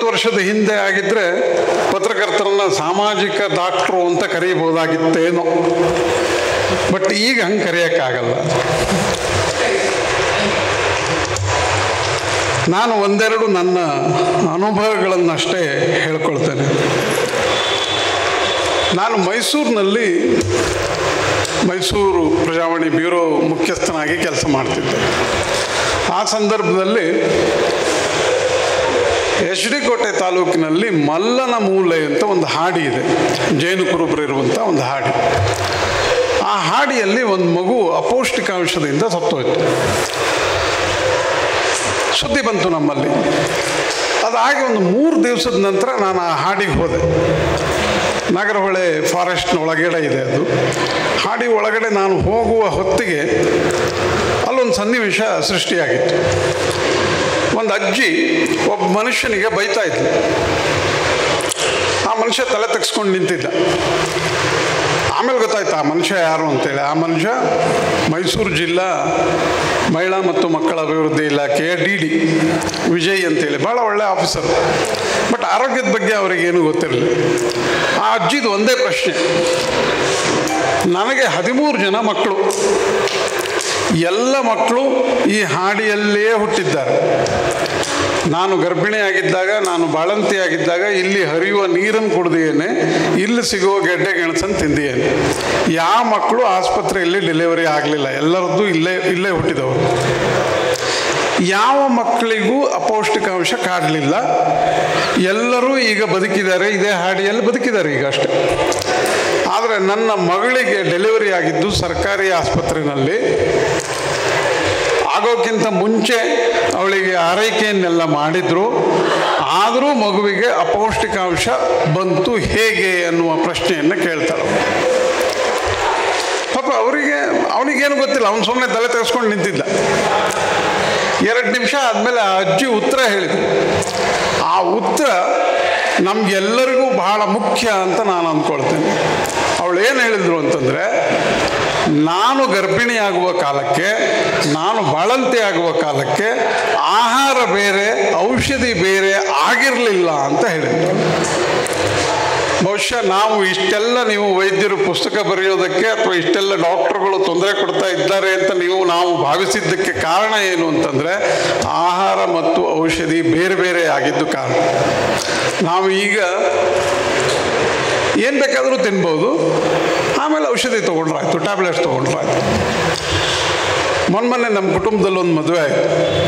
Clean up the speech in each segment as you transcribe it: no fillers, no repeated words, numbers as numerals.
ವರ್ಷದ ಹಿಂದೆ ಆಗಿದ್ದರೆ ಪತ್ರಕರ್ತರನ್ನ ಸಾಮಾಜಿಕ ಡಾಕ್ಟ್ರು ಅಂತ ಕರೀಬೋದಾಗಿತ್ತೇನೋ. ಬಟ್ ಈಗ ಹಂಗೆ ಕರೆಯೋಕ್ಕಾಗಲ್ಲ. ನಾನು ಒಂದೆರಡು ನನ್ನ ಅನುಭವಗಳನ್ನಷ್ಟೇ ಹೇಳ್ಕೊಳ್ತೇನೆ. ನಾನು ಮೈಸೂರಿನಲ್ಲಿ ಮೈಸೂರು ಪ್ರಜಾವಾಣಿ ಬ್ಯೂರೋ ಮುಖ್ಯಸ್ಥನಾಗಿ ಕೆಲಸ ಮಾಡ್ತಿದ್ದೆ. ಆ ಸಂದರ್ಭದಲ್ಲಿ HD ಕೋಟೆ ತಾಲೂಕಿನಲ್ಲಿ ಮಲ್ಲನ ಮೂಲೆ ಅಂತ ಒಂದು ಹಾಡಿ ಇದೆ, ಜೈನ ಕುರುಬರು ಇರುವಂಥ ಒಂದು ಹಾಡಿ. ಆ ಹಾಡಿಯಲ್ಲಿ ಒಂದು ಮಗು ಅಪೌಷ್ಟಿಕಾಂಶದಿಂದ ಸತ್ತೋಯ್ತು. ಸುದ್ದಿ ಬಂತು ನಮ್ಮಲ್ಲಿ. ಅದಾಗಿ ಒಂದು 3 ದಿವಸದ ನಂತರ ನಾನು ಆ ಹಾಡಿಗೆ ಹೋದೆ. ನಾಗರಹೊಳೆ ಫಾರೆಸ್ಟ್ನ ಒಳಗಡೆ ಇದೆ ಅದು. ಹಾಡಿ ಒಳಗಡೆ ನಾನು ಹೋಗುವ ಹೊತ್ತಿಗೆ ಅಲ್ಲೊಂದು ಸನ್ನಿವೇಶ ಸೃಷ್ಟಿಯಾಗಿತ್ತು. ಒಂದು ಅಜ್ಜಿ ಒಬ್ಬ ಮನುಷ್ಯನಿಗೆ ಬೈತಾ ಇದ್ಲು. ಆ ಮನುಷ್ಯ ತಲೆ ತೆಗೆಸ್ಕೊಂಡು ನಿಂತಿದ್ದ. ಆಮೇಲೆ ಗೊತ್ತಾಯ್ತು ಆ ಮನುಷ್ಯ ಯಾರು ಅಂತೇಳಿ. ಆ ಮನುಷ್ಯ ಮೈಸೂರು ಜಿಲ್ಲಾ ಮಹಿಳಾ ಮತ್ತು ಮಕ್ಕಳ ಅಭಿವೃದ್ಧಿ ಇಲಾಖೆಯ DD ವಿಜಯ್ ಅಂತೇಳಿ, ಭಾಳ ಒಳ್ಳೆ ಆಫೀಸರ್. ಬಟ್ ಆರೋಗ್ಯದ ಬಗ್ಗೆ ಅವರಿಗೇನು ಗೊತ್ತಿರಲಿಲ್ಲ. ಆ ಅಜ್ಜಿದು ಒಂದೇ ಪ್ರಶ್ನೆ, ನನಗೆ 13 ಜನ ಮಕ್ಕಳು, ಎಲ್ಲ ಮಕ್ಕಳು ಈ ಹಾಡಿಯಲ್ಲೇ ಹುಟ್ಟಿದ್ದಾರೆ. ನಾನು ಗರ್ಭಿಣಿಯಾಗಿದ್ದಾಗ, ನಾನು ಬಾಳಂತಿಯಾಗಿದ್ದಾಗ ಇಲ್ಲಿ ಹರಿಯುವ ನೀರನ್ನು ಕುಡಿದೇನೆ, ಇಲ್ಲಿ ಸಿಗುವ ಗೆಡ್ಡೆ ಗೆಣಸನ್ನು ತಿಂದಿಯೇನೆ. ಯಾವ ಮಕ್ಕಳು ಆಸ್ಪತ್ರೆಯಲ್ಲಿ ಡೆಲಿವರಿ ಆಗಲಿಲ್ಲ, ಎಲ್ಲರದ್ದು ಇಲ್ಲೇ ಹುಟ್ಟಿದವರು. ಯಾವ ಮಕ್ಕಳಿಗೂ ಅಪೌಷ್ಟಿಕಾಂಶ ಕಾಡಲಿಲ್ಲ. ಎಲ್ಲರೂ ಈಗ ಬದುಕಿದ್ದಾರೆ, ಇದೇ ಹಾಡಿಯಲ್ಲಿ ಬದುಕಿದ್ದಾರೆ ಈಗ ಅಷ್ಟೆ. ಆದರೆ ನನ್ನ ಮಗಳಿಗೆ ಡೆಲಿವರಿ ಆಗಿದ್ದು ಸರ್ಕಾರಿ ಆಸ್ಪತ್ರೆಯಲ್ಲಿ. ಆಗೋಕ್ಕಿಂತ ಮುಂಚೆ ಅವಳಿಗೆ ಆರೈಕೆಯನ್ನೆಲ್ಲ ಮಾಡಿದ್ರು. ಆದರೂ ಮಗುವಿಗೆ ಅಪೌಷ್ಟಿಕಾಂಶ ಬಂತು ಹೇಗೆ ಅನ್ನುವ ಪ್ರಶ್ನೆಯನ್ನು ಕೇಳ್ತಾಳೆ. ಪಾಪ ಅವನಿಗೇನು ಗೊತ್ತಿಲ್ಲ, ಅವನು ಸುಮ್ಮನೆ ತಲೆ ತೆಗೆಸ್ಕೊಂಡು ನಿಂತಿದ್ದ. 2 ನಿಮಿಷ ಆದಮೇಲೆ ಆ ಅಜ್ಜಿ ಉತ್ತರ ಹೇಳಿದ್ರು. ಆ ಉತ್ತರ ನಮಗೆಲ್ಲರಿಗೂ ಬಹಳ ಮುಖ್ಯ ಅಂತ ನಾನು ಅಂದ್ಕೊಳ್ತೇನೆ. ಅವಳು ಏನು ಹೇಳಿದ್ರು ಅಂತಂದರೆ, ನಾನು ಗರ್ಭಿಣಿಯಾಗುವ ಕಾಲಕ್ಕೆ, ನಾನು ಬಾಳಂತಿ ಆಗುವ ಕಾಲಕ್ಕೆ ಆಹಾರ ಬೇರೆ ಔಷಧಿ ಬೇರೆ ಆಗಿರಲಿಲ್ಲ ಅಂತ ಹೇಳಿದ್ರು. ಬಹುಶಃ ನಾವು ಇಷ್ಟೆಲ್ಲ, ನೀವು ವೈದ್ಯರು ಪುಸ್ತಕ ಬರೆಯೋದಕ್ಕೆ ಅಥವಾ ಇಷ್ಟೆಲ್ಲ ಡಾಕ್ಟರ್ಗಳು ತೊಂದರೆ ಕೊಡ್ತಾ ಇದ್ದಾರೆ ಅಂತ ನಾವು ಭಾವಿಸಿದ್ದಕ್ಕೆ ಕಾರಣ ಏನು ಅಂತಂದರೆ, ಆಹಾರ ಮತ್ತು ಔಷಧಿ ಬೇರೆ ಬೇರೆ ಆಗಿದ್ದು ಕಾರಣ. ನಾವು ಈಗ ಏನು ಬೇಕಾದರೂ ತಿನ್ಬೋದು, ಆಮೇಲೆ ಔಷಧಿ ತೊಗೊಂಡ್ರಾಯ್ತು, ಟ್ಯಾಬ್ಲೆಟ್ಸ್ ತೊಗೊಂಡ್ರಾಯ್ತು. ಮೊನ್ನೆ ನಮ್ಮ ಕುಟುಂಬದಲ್ಲಿ ಒಂದು ಮದುವೆ ಆಯಿತು.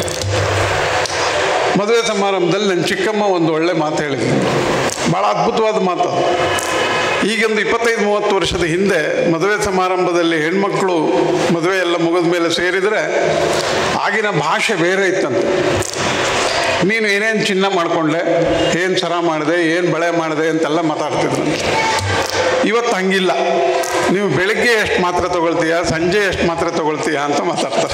ಮದುವೆ ಸಮಾರಂಭದಲ್ಲಿ ನನ್ನ ಚಿಕ್ಕಮ್ಮ ಒಂದು ಒಳ್ಳೆ ಮಾತು ಹೇಳಿದ್ರು, ಭಾಳ ಅದ್ಭುತವಾದ ಮಾತು. ಈಗೊಂದು 25-30 ವರ್ಷದ ಹಿಂದೆ ಮದುವೆ ಸಮಾರಂಭದಲ್ಲಿ ಹೆಣ್ಮಕ್ಳು ಮದುವೆ ಎಲ್ಲ ಮುಗಿದ ಮೇಲೆ ಸೇರಿದರೆ ಆಗಿನ ಭಾಷೆ ಬೇರೆ ಇತ್ತಂತೆ. ನೀನು ಏನೇನು ಚಿನ್ನ ಮಾಡಿಕೊಂಡೆ, ಏನು ಸರ ಮಾಡಿದೆ, ಏನು ಬಳೆ ಮಾಡಿದೆ ಅಂತೆಲ್ಲ ಮಾತಾಡ್ತಿದ್ರು. ಇವತ್ತು ಹಂಗಿಲ್ಲ. ನೀವು ಬೆಳಗ್ಗೆ ಎಷ್ಟು ಮಾತ್ರೆ ತೊಗೊಳ್ತೀಯ, ಸಂಜೆ ಎಷ್ಟು ಮಾತ್ರೆ ತೊಗೊಳ್ತೀಯ ಅಂತ ಮಾತಾಡ್ತಾರೆ.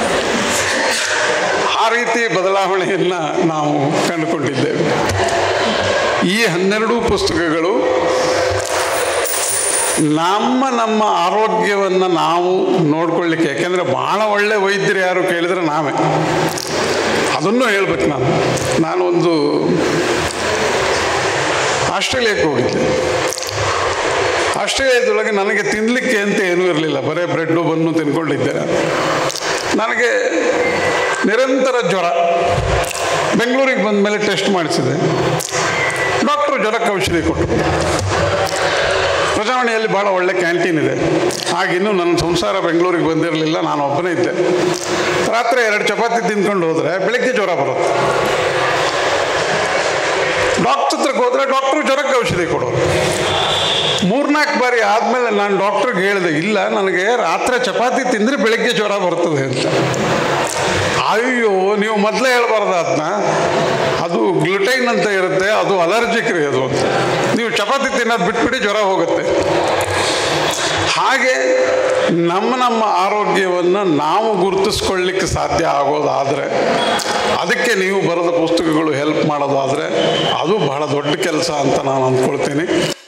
ಆ ರೀತಿ ಬದಲಾವಣೆಯನ್ನು ನಾವು ಕಂಡುಕೊಂಡಿದ್ದೇವೆ. ಈ 12 ಪುಸ್ತಕಗಳು ನಮ್ಮ ಆರೋಗ್ಯವನ್ನು ನಾವು ನೋಡ್ಕೊಳ್ಳಿಕ್ಕೆ, ಯಾಕೆಂದರೆ ಭಾಳ ಒಳ್ಳೆ ವೈದ್ಯರು ಯಾರು ಕೇಳಿದರೆ ನಾವೇ. ಅದನ್ನು ಹೇಳ್ಬೇಕು. ನಾನು ಒಂದು ಆಸ್ಟ್ರೇಲಿಯಾಕ್ಕೆ ಹೋಗಿದ್ದೆ. ಆಸ್ಟ್ರೇಲಿಯಾದೊಳಗೆ ನನಗೆ ತಿನ್ನಲಿಕ್ಕೆ ಅಂತ ಏನೂ ಇರಲಿಲ್ಲ, ಬರೀ ಬ್ರೆಡ್ಡು ಬನ್ನು ತಿನ್ಕೊಂಡಿದ್ದೆ. ನನಗೆ ನಿರಂತರ ಜ್ವರ. ಬೆಂಗಳೂರಿಗೆ ಬಂದ ಮೇಲೆ ಟೆಸ್ಟ್ ಮಾಡಿಸಿದೆ. ಡಾಕ್ಟ್ರು ಜ್ವರಕ್ಕೆ ಔಷಧಿ ಕೊಟ್ಟರು. ಪ್ರಜಾವಾಣಿಯಲ್ಲಿ ಭಾಳ ಒಳ್ಳೆ ಕ್ಯಾಂಟೀನ್ ಇದೆ. ಆಗಿನ್ನೂ ನನ್ನ ಸಂಸಾರ ಬೆಂಗಳೂರಿಗೆ ಬಂದಿರಲಿಲ್ಲ, ನಾನು ಒಬ್ಬನೇ ಇದ್ದೆ. ರಾತ್ರಿ 2 ಚಪಾತಿ ತಿಂದ್ಕೊಂಡು ಹೋದರೆ ಬೆಳಗ್ಗೆ ಜ್ವರ ಬರುತ್ತೆ. ಡಾಕ್ಟ್ರ್ ಹತ್ರಕ್ಕೆ ಹೋದರೆ ಡಾಕ್ಟ್ರು ಜ್ವರಕ್ಕೆ ಔಷಧಿ ಕೊಡೋರು. 3-4 ಬಾರಿ ಆದಮೇಲೆ ನಾನು ಡಾಕ್ಟ್ರಿಗೆ ಹೇಳಿದೆ, ಇಲ್ಲ ನನಗೆ ರಾತ್ರಿ ಚಪಾತಿ ತಿಂದರೆ ಬೆಳಗ್ಗೆ ಜ್ವರ ಬರ್ತದೆ ಅಂತ. ಅಯ್ಯೋ, ನೀವು ಮೊದಲೇ ಹೇಳ್ಬಾರ್ದು ಅದನ್ನ, ಅದು ಗ್ಲುಟೈನ್ ಅಂತ ಇರುತ್ತೆ, ಅದು ಅಲರ್ಜಿಕ್ ರೀ ಅದು ಅಂತ. ನೀವು ಚಪಾತಿ ತಿನ್ನೋದು ಬಿಟ್ಬಿಟ್ಟು ಜ್ವರ ಹೋಗುತ್ತೆ. ಹಾಗೆ ನಮ್ಮ ಆರೋಗ್ಯವನ್ನು ನಾವು ಗುರುತಿಸ್ಕೊಳ್ಳಿಕ್ಕೆ ಸಾಧ್ಯ ಆಗೋದಾದರೆ, ಅದಕ್ಕೆ ನೀವು ಬರೆದ ಪುಸ್ತಕಗಳು ಹೆಲ್ಪ್ ಮಾಡೋದಾದರೆ ಅದು ಬಹಳ ದೊಡ್ಡ ಕೆಲಸ ಅಂತ ನಾನು ಅಂದ್ಕೊಳ್ತೀನಿ.